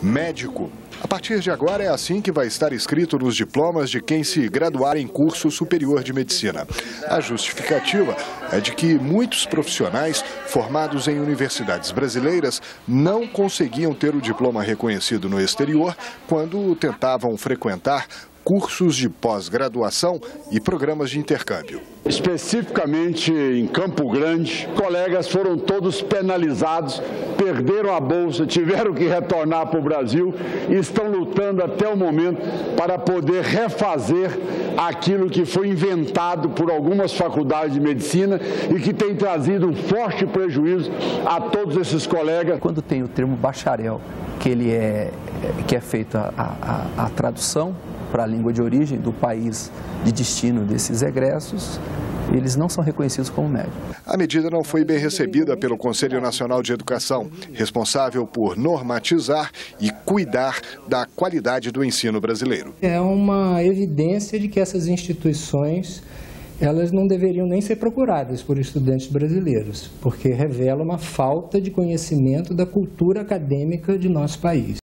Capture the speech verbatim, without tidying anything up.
médico. A partir de agora é assim que vai estar escrito nos diplomas de quem se graduar em curso superior de medicina. A justificativa é de que muitos profissionais formados em universidades brasileiras não conseguiam ter o diploma reconhecido no exterior quando tentavam frequentar cursos de pós-graduação e programas de intercâmbio. Especificamente em Campo Grande, colegas foram todos penalizados, perderam a bolsa, tiveram que retornar para o Brasil e estão lutando até o momento para poder refazer aquilo que foi inventado por algumas faculdades de medicina e que tem trazido um forte prejuízo a todos esses colegas. Quando tem o termo bacharel, que ele é, que é feita a, a, a tradução para a língua de origem do país de destino desses egressos, eles não são reconhecidos como médicos. A medida não foi bem recebida pelo Conselho Nacional de Educação, responsável por normatizar e cuidar da qualidade do ensino brasileiro. É uma evidência de que essas instituições, elas não deveriam nem ser procuradas por estudantes brasileiros, porque revela uma falta de conhecimento da cultura acadêmica de nosso país.